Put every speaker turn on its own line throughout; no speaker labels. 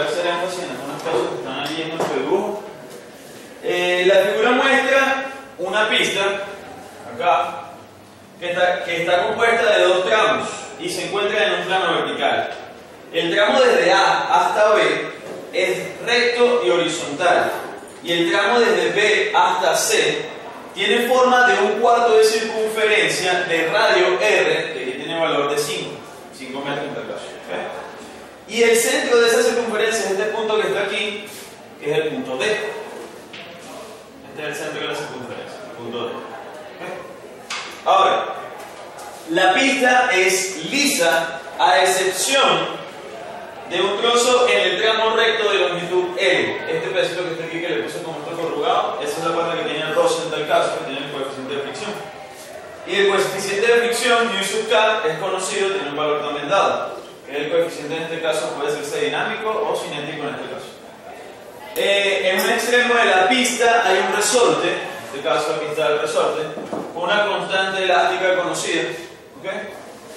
a hacer énfasis en algunas cosas que están allí en nuestro dibujo. La figura muestra una pista, acá, que está compuesta de dos tramos y se encuentra en un plano vertical. El tramo desde A hasta B es recto y horizontal, y el tramo desde B hasta C tiene forma de un cuarto de circunferencia de radio R, que tiene valor de 5 metros en tal caso. ¿Okay? Y el centro de esa circunferencia es este punto que está aquí, que es el punto D. Este es el centro de la circunferencia, el punto D. ¿Okay? Ahora, la pista es lisa a excepción de un trozo en el tramo recto de longitud L. Este pedacito que está aquí, que le puse como esto corrugado, esa es la parte que tiene el roce en tal caso, que tiene el coeficiente de fricción. Y el coeficiente de fricción, U sub K, es conocido, tiene un valor también dado, que el coeficiente en este caso puede ser dinámico o cinético en este caso. En un extremo de la pista hay un resorte, en este caso aquí está el resorte, con una constante elástica conocida, ¿okay?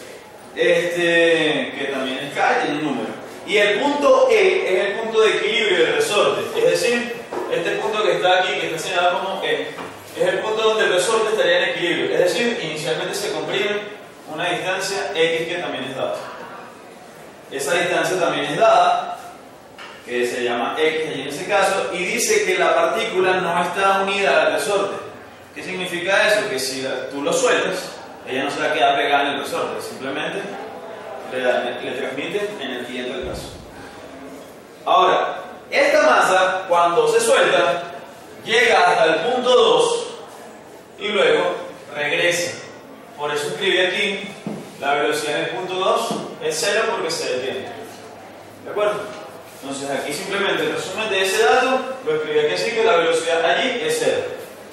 Que también es K y tiene un número. Y el punto E es el punto de equilibrio del resorte, es decir, este punto que está aquí, que está señalado como E, es el punto donde el resorte estaría en equilibrio, es decir, inicialmente se comprime una distancia X que también es dada. Esa distancia también es dada, que se llama X allí en ese caso, y dice que la partícula no está unida al resorte. ¿Qué significa eso? Que si tú lo sueltas, ella no se la queda pegada en el resorte, simplemente le transmite energía en el caso. Ahora, esta masa, cuando se suelta, llega hasta el punto 2 y luego regresa. Por eso escribí aquí, la velocidad en el punto 2 es 0 porque se detiene. ¿De acuerdo? Entonces aquí simplemente el resumen de ese dato, lo escribí aquí así, que la velocidad allí es 0.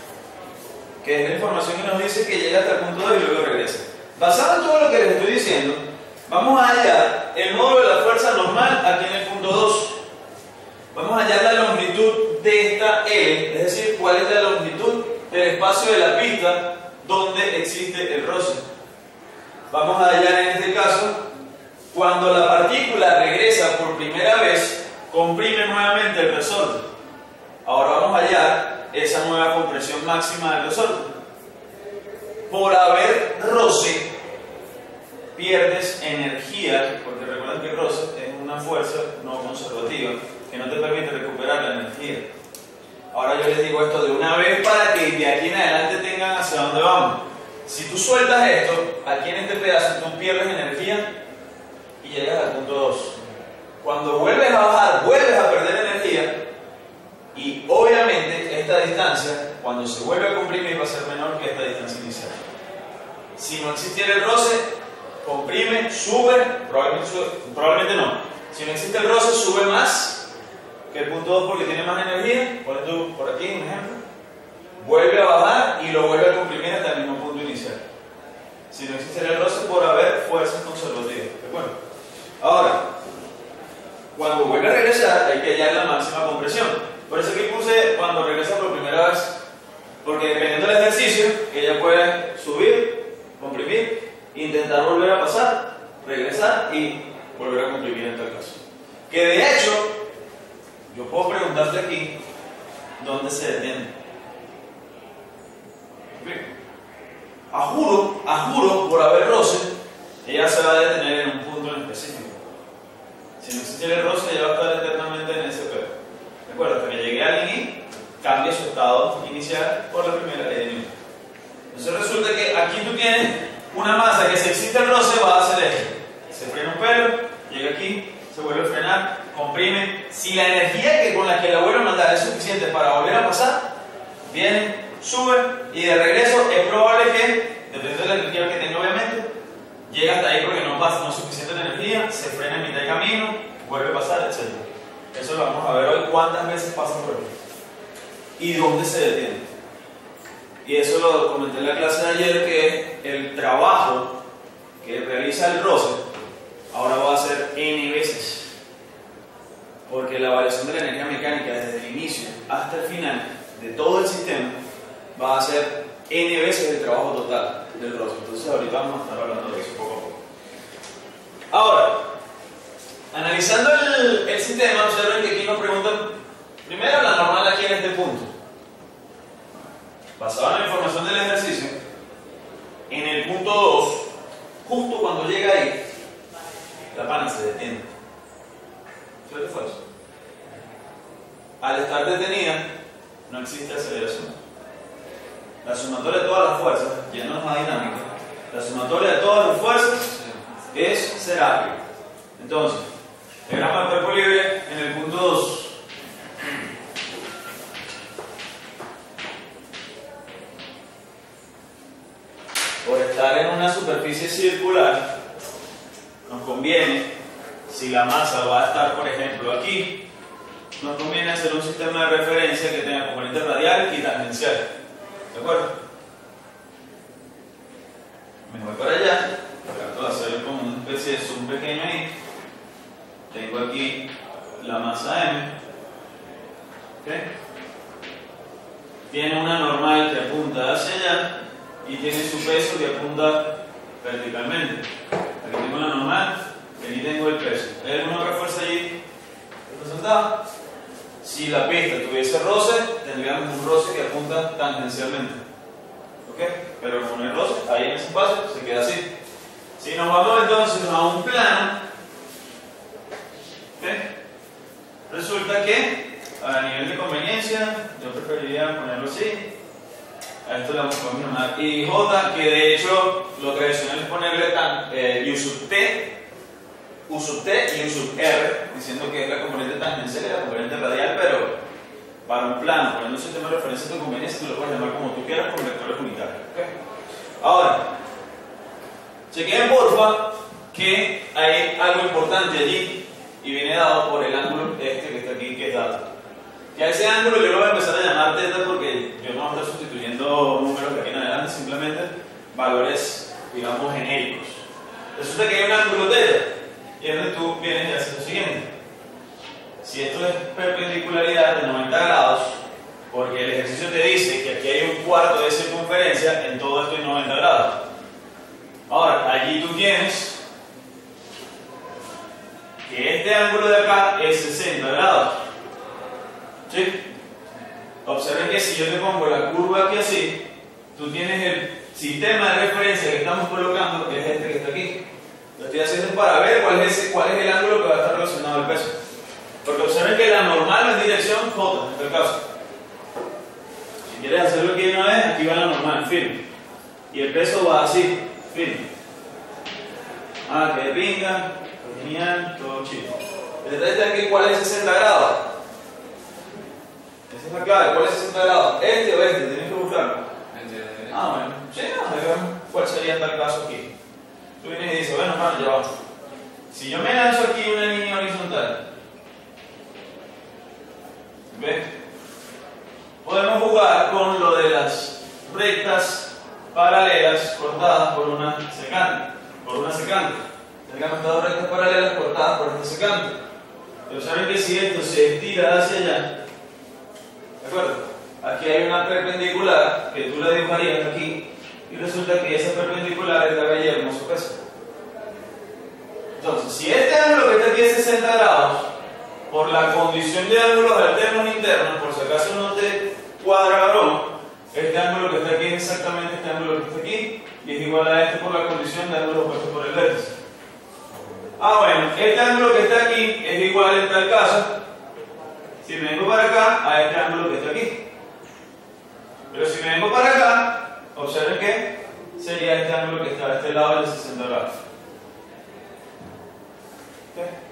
Que es la información que nos dice que llega hasta el punto 2 y luego regresa. Basado en todo lo que les estoy diciendo, vamos a hallar el módulo de la fuerza normal aquí en el punto 2. Vamos a hallar la longitud de esta L, es decir, cuál es la longitud del espacio de la pista donde existe el roce. Vamos a hallar en este caso, cuando la partícula regresa por primera vez, comprime nuevamente el resorte. Ahora vamos a hallar esa nueva compresión máxima del resorte. Por haber roce, pierdes energía, porque recuerden que el roce es una fuerza no conservativa que no te permite recuperar la energía. Ahora yo les digo esto de una vez para que de aquí en adelante tengan hacia dónde vamos. Si tú sueltas esto, aquí en este pedazo tú pierdes energía y llegas al punto 2. Cuando vuelves a bajar, vuelves a perder energía y obviamente esta distancia, cuando se vuelve a comprimir, va a ser menor que esta distancia inicial. Si no existiera el roce, comprime, sube, probablemente no. Si no existe el roce, sube más que el punto 2 porque tiene más energía. Pones tú por aquí un ejemplo. Vuelve a bajar y lo vuelve a comprimir hasta el mismo punto inicial. Si no existe el roce, por haber fuerzas conservativas. ¿De acuerdo? Ahora, cuando vuelve a regresar, hay que hallar la máxima compresión. Por eso aquí puse cuando regresa por primera vez. Porque dependiendo del ejercicio, ella puede subir, comprimir, intentar volver a pasar, regresar y volver a comprimir en tal caso. Que de hecho, yo puedo preguntarte aquí, ¿dónde se detiene? A juro, por haber roce, ella se va a detener en un punto en específico. Si no existiera el roce, ella va a estar eternamente en ese pedo. ¿De acuerdo? Hasta que llegue alguien y cambie su estado inicial por la primera ley de Newton. Entonces resulta que aquí tú tienes una masa que si existe el roce va a hacer esto. Se frena un pelo, llega aquí, se vuelve a frenar, comprime. Si la energía con la que la vuelve a mandar es suficiente para volver a pasar, viene, sube y de regreso es probable que, dependiendo de la energía que tenga obviamente, llega hasta ahí porque no pasa, no es suficiente la energía, se frena en mitad de camino, vuelve a pasar, etc. Eso lo vamos a ver hoy, cuántas veces pasa por aquí y dónde se detiene. Y eso lo comenté en la clase de ayer, que el trabajo que realiza el roce ahora va a ser n veces, porque la variación de la energía mecánica desde el inicio hasta el final de todo el sistema va a ser n veces el trabajo total del roce. Entonces ahorita vamos a estar hablando de eso poco a poco. Ahora, Analizando el sistema, observen que aquí nos preguntan primero la normal aquí en este punto. Basado en la información del ejercicio, en el punto 2, justo cuando llega ahí, la pana se detiene. ¿Cierto o falso? Al estar detenida, no existe aceleración. La sumatoria de todas las fuerzas, yéndonos a dinámica, la sumatoria de todas las fuerzas es cero. Entonces, diagrama del cuerpo libre en el punto 2. Por estar en una superficie circular, nos conviene, si la masa va a estar, por ejemplo, aquí, nos conviene hacer un sistema de referencia que tenga componente radial y tangencial. ¿De acuerdo? Me voy para allá, trato de hacer como una especie de zoom pequeño ahí. Tengo aquí la masa M. ¿Okay? Tiene una normal que apunta hacia allá y tiene su peso que apunta verticalmente. Aquí tengo la normal y aquí tengo el peso. ¿Hay alguna otra fuerza allí representada? Si la pista tuviese roce, tendríamos un roce que apunta tangencialmente. ¿Ok? Pero como no hay roce, ahí en ese espacio se queda así. Si nos vamos entonces a un plano, ¿okay? Resulta que a nivel de conveniencia, yo preferiría ponerlo así. A esto le vamos a llamar IJ, que de hecho lo tradicional es ponerle U sub T y U sub R, diciendo que es la componente tangencial y la componente radial, pero para un plano, poniendo un sistema de referencia de conveniencia, tú lo puedes llamar como tú quieras con vectores unitarios. ¿Okay? Ahora, chequen porfa que hay algo importante allí y viene dado por el ángulo este que está aquí, que es dado. Y a ese ángulo yo lo voy a empezar a llamar teta porque yo no voy a estar sustituyendo números de aquí en adelante, simplemente valores, digamos, genéricos. Resulta que hay un ángulo teta y es donde tú vienes y haces lo siguiente. Si esto es perpendicularidad de 90 grados, porque el ejercicio te dice que aquí hay un cuarto de circunferencia, en todo esto hay 90 grados. Ahora, allí tú tienes que este ángulo de acá es 60 grados. ¿Sí? Observen que si yo te pongo la curva aquí así, tú tienes el sistema de referencia que estamos colocando, que es este que está aquí. Lo estoy haciendo para ver cuál es el ángulo que va a estar relacionado al peso. Porque observen que la normal es dirección J, en este caso. Si quieres hacerlo aquí de una vez, aquí va la normal, firme. Y el peso va así, firme. Ah, que pinga, genial, todo chido. El detalle está aquí, ¿cuál es 60 grados? Esa es la clave, ¿cuál es 60 grados? ¿Este o este? Tienes que buscarlo. Ah, bueno. Sí, no, veamos cuál sería tal caso aquí. Tú vienes y dices, bueno, hermano, ya va. Si yo me lanzo aquí una línea horizontal, ¿ves? Podemos jugar con lo de las rectas paralelas cortadas por una secante. Tengamos estas dos rectas paralelas cortadas por esta secante. Pero saben que si esto se estira hacia allá, ¿de acuerdo? Aquí hay una perpendicular que tú la dibujarías aquí y resulta que esa perpendicular es la calle Hermoso peso. Entonces, si este ángulo que está aquí es 60 grados, por la condición de ángulos alternos internos, por si acaso no te cuadra la broma, este ángulo que está aquí es exactamente este ángulo que está aquí y es igual a este por la condición de ángulos opuestos por el vértice. Ah, bueno, este ángulo que está aquí es igual en tal caso, si me vengo para acá, a este ángulo que está aquí. Pero si me vengo para acá, observen que sería este ángulo que está a este lado de 60 grados. ¿Okay?